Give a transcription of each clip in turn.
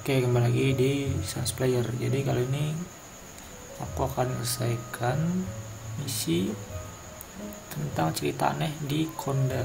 Oke, kembali lagi di Sans Player. Jadi kali ini aku akan menyelesaikan misi tentang cerita aneh di Konda.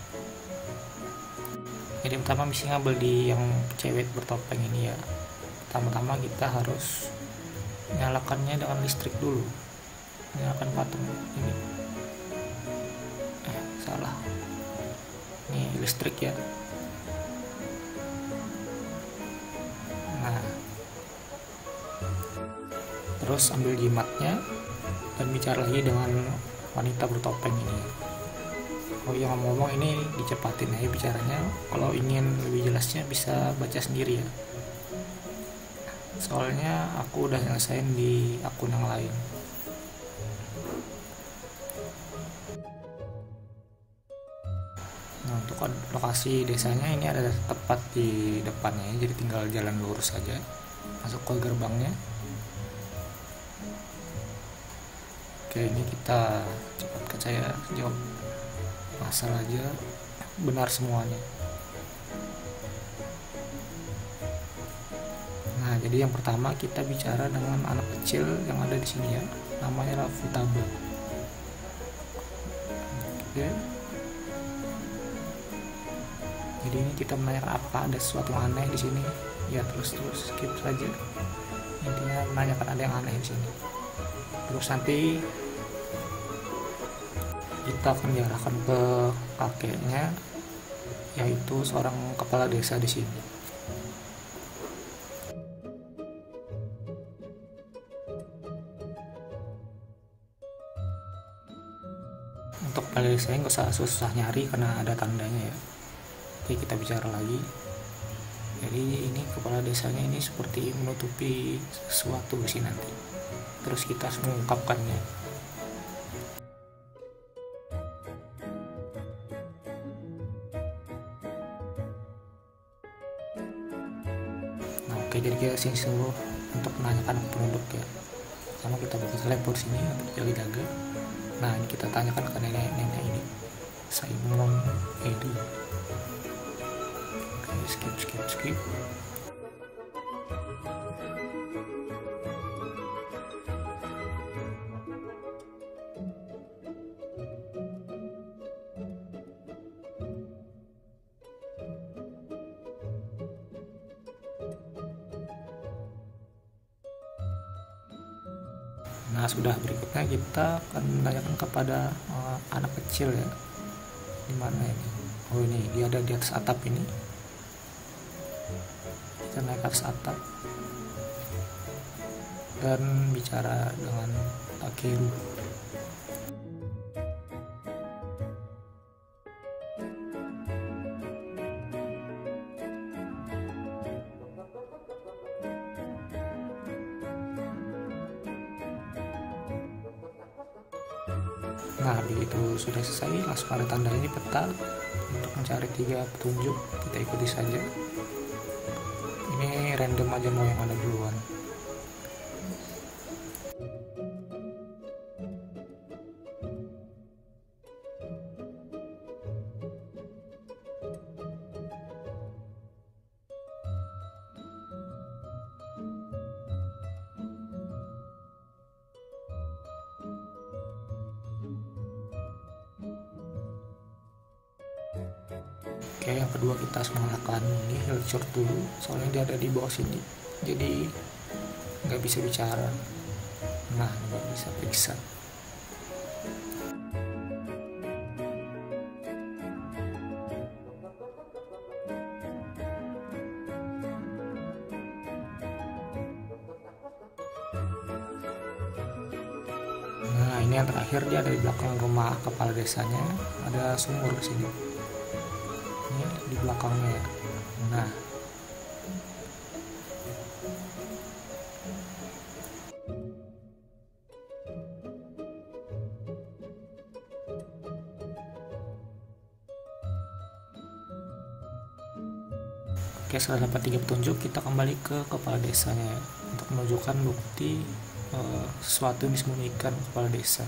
Jadi pertama misi ngambil di yang cewek bertopeng ini ya. Pertama-tama kita harus nyalakannya dengan listrik dulu. Nyalakan patung ini. Salah. Ini listrik ya. Nah, terus ambil jimatnya dan bicara lagi dengan wanita bertopeng ini. Oh iya, ngomong-ngomong ini dicepatin aja bicaranya. Kalau ingin lebih jelasnya bisa baca sendiri ya. Soalnya aku udah nyelesain di akun yang lain. Nah, untuk lokasi desanya ini ada tepat di depannya, jadi tinggal jalan lurus saja masuk ke gerbangnya. Oke, ini kita cepatkan, saya jawab asal aja benar semuanya. Nah, jadi yang pertama kita bicara dengan anak kecil yang ada di sini ya, namanya Rafutaba. Oke. Jadi ini kita menanyakan apakah ada sesuatu yang aneh di sini. Ya, terus skip saja. Intinya menanyakan ada yang aneh di sini. Terus nanti kita akan diarahkan ke kakeknya, yaitu seorang kepala desa di sini. Untuk kepala desa nggak usah susah nyari karena ada tandanya ya. Oke, kita bicara lagi. Jadi ini kepala desanya ini seperti menutupi sesuatu di sini nanti. Terus kita harus mengungkapkannya. Nah, oke, jadi kita sini suruh untuk menanyakan ke penduduk ya. Pertama kita bakal teleport sini untuk jaga-jaga. Nah, ini kita tanyakan ke nenek-nenek ini. Simon Eri. Skip. Nah, sudah berikutnya kita akan menanyakan kepada anak kecil ya. Di mana ini? Oh, ini dia ada di atas atap ini. Kita naik ke atas atap dan bicara dengan Takeru. Nah, begitu sudah selesai, langsung ada tanda ini peta untuk mencari 3 petunjuk. Kita ikuti saja. Ini random aja mau yang mana duluan. Oke, yang kedua kita harus mengalahkan ini Hilchur dulu, soalnya dia ada di bawah sini, jadi nggak bisa bicara. Nah, nggak bisa periksa. Nah, ini yang terakhir, dia ada di belakang rumah kepala desanya, ada sumur di sini. Ini di belakangnya ya. Nah, oke, setelah dapat 3 petunjuk kita kembali ke kepala desanya ya, untuk menunjukkan bukti sesuatu yang disembunyikan kepala desa.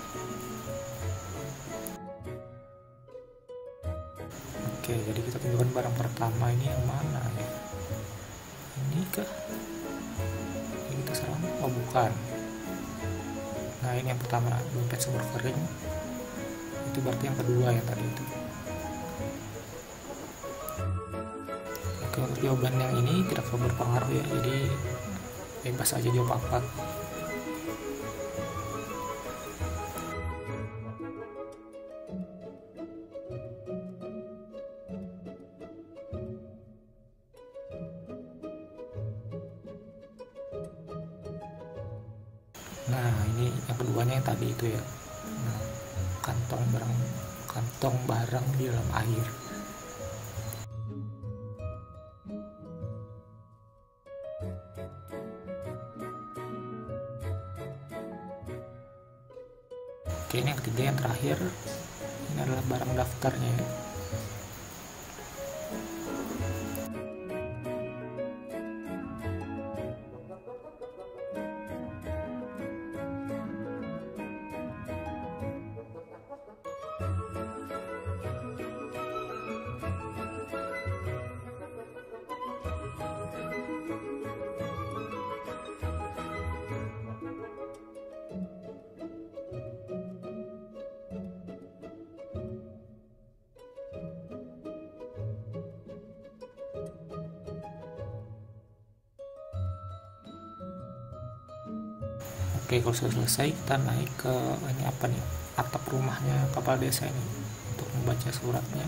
Oke, jadi kita tunjukkan barang pertama ini yang mana ya? Ini kah? Ini kita serang? Oh bukan. Nah ini yang pertama, dompet sumber kering. Itu berarti yang kedua yang tadi itu. Oke, untuk jawaban yang ini tidak terlalu berpengaruh ya, jadi bebas aja jawab apa. Nah ini yang keduanya yang tadi itu ya. Nah, kantong barang di dalam air. Oke, ini yang ketiga yang terakhir, ini adalah barang daftarnya ya. Oke, kalau sudah selesai kita naik ke ini apa nih, atap rumahnya kepala desa ini untuk membaca suratnya.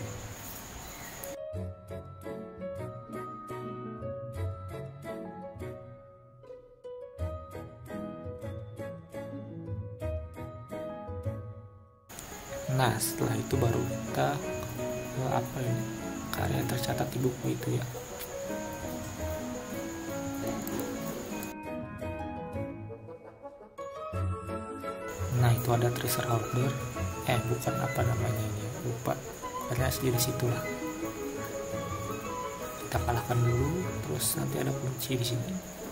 Nah setelah itu baru kita ke apa ini, karya tercatat di buku itu ya. Nah itu ada treasure order, bukan apa namanya ini, lupa, karena sejenis itulah. Kita kalahkan dulu, terus nanti ada kunci di sini.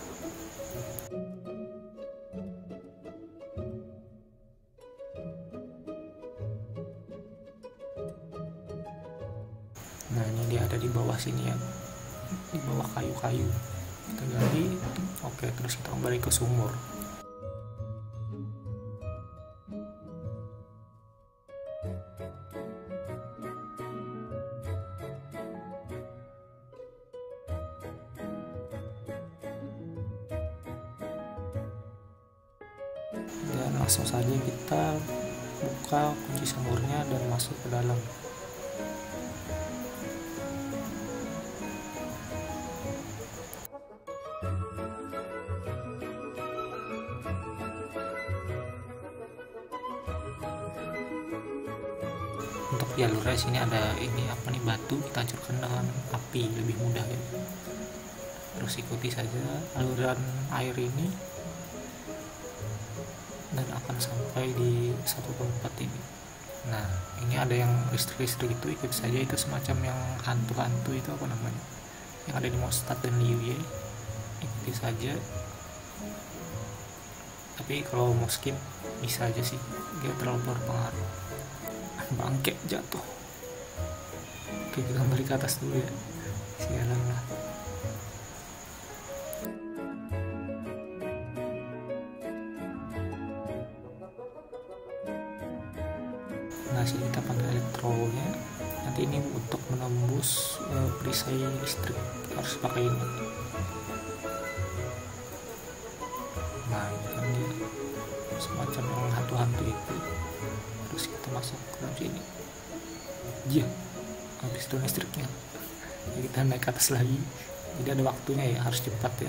Nah ini dia ada di bawah sini ya, di bawah kayu-kayu. Kita gali, oke, terus kita kembali ke sumur. Dan langsung saja kita buka kunci sumurnya dan masuk ke dalam. Untuk jalurnya sini ada ini apa nih, batu, kita hancurkan dengan api lebih mudah ya. Terus ikuti saja aliran air ini dan akan sampai di satu tempat ini. Nah ini ada yang listrik itu, ikut saja, itu semacam yang hantu-hantu itu apa namanya, yang ada di Mondstadt dan Liyue, ikuti saja. Tapi kalau mau skip bisa aja sih, dia terlalu berpengaruh. Bangke jatuh. Oke, kita kembali ke atas dulu ya, sialan lah. Nah sini kita panggil elektronya, nanti ini untuk menembus perisai listrik harus pakai ini. Nah ini kan dia semacam yang hantu-hantu itu. Terus kita masuk ke dalam sini, habis itu listriknya ya, kita naik ke atas lagi, jadi ada waktunya ya, harus cepat ya.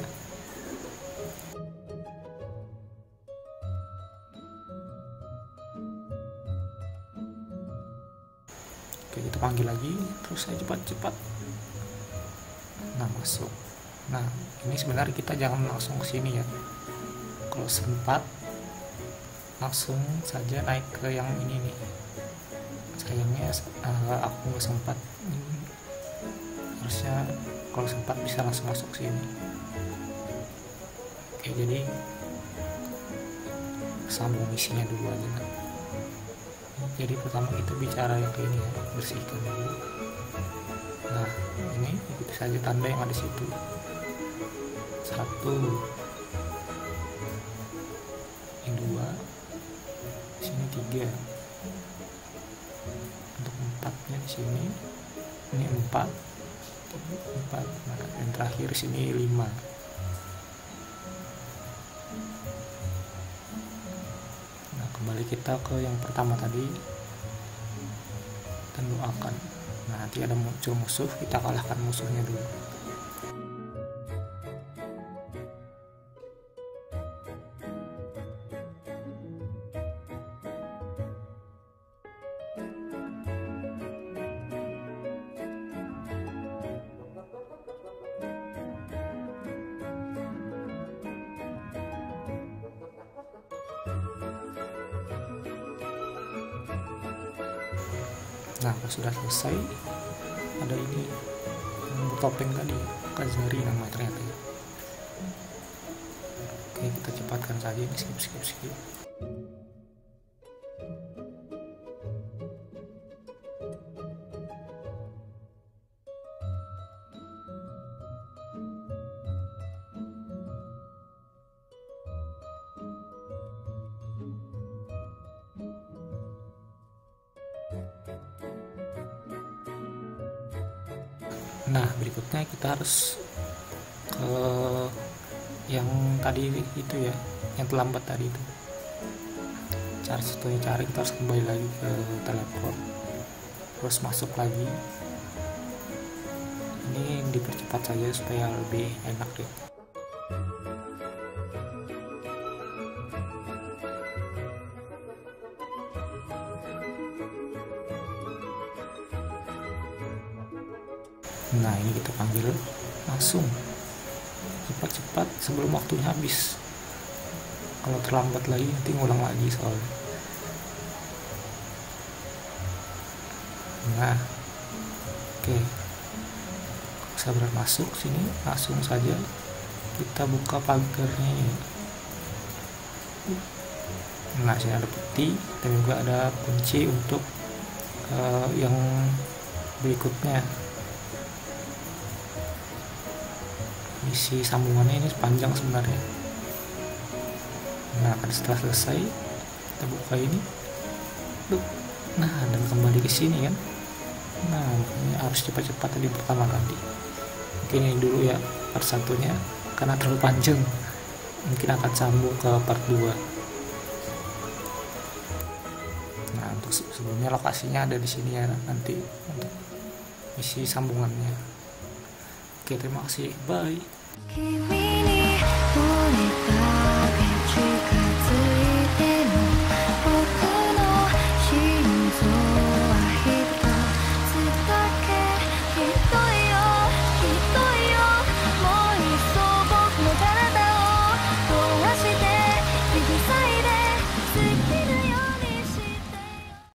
Oke, kita panggil lagi, terus saya cepat-cepat. Nah masuk. Nah ini sebenarnya kita jangan langsung ke sini ya, kalau sempat langsung saja naik ke yang ini nih. Sayangnya aku nggak sempat. Harusnya kalau sempat bisa langsung masuk sini. Oke, jadi sambung misinya dulu aja kan. Jadi pertama kita bicara yang kayak ini ya, bersihkan dulu. Nah, ini ikuti saja tanda yang ada di situ. 1, ini 2, sini 3. Untuk 4-nya di sini, ini 4. Nah, yang terakhir sini 5. Nah, kembali kita ke yang pertama tadi dan doakan. Nah, nanti ada muncul musuh, kita kalahkan musuhnya dulu. Nah, kalau sudah selesai, ada ini topeng tadi, Kazari nama ternyata ya. Oke, kita cepatkan saja ini, skip. Nah, berikutnya kita harus ke yang tadi itu ya, yang terlambat tadi itu. Cara satunya kita harus kembali lagi ke teleport, terus masuk lagi. Ini dipercepat saja supaya lebih enak deh. Nah, ini kita panggil langsung, cepat-cepat sebelum waktunya habis. Kalau terlambat lagi nanti ngulang lagi soalnya. Nah, oke, sabar masuk sini, langsung saja kita buka pagarnya ya. Nah, sini ada peti dan juga ada kunci untuk yang berikutnya. Misi sambungannya ini panjang sebenarnya. Nah, setelah selesai kita buka ini, nah, dan kembali ke sini kan. Nah, ini harus cepat-cepat tadi pertama kali. Mungkin ini dulu ya part 1-nya karena terlalu panjang. Mungkin akan sambung ke part 2. Nah, untuk sebelumnya lokasinya ada di sini ya nanti untuk misi sambungannya. Oke, terima kasih. Bye.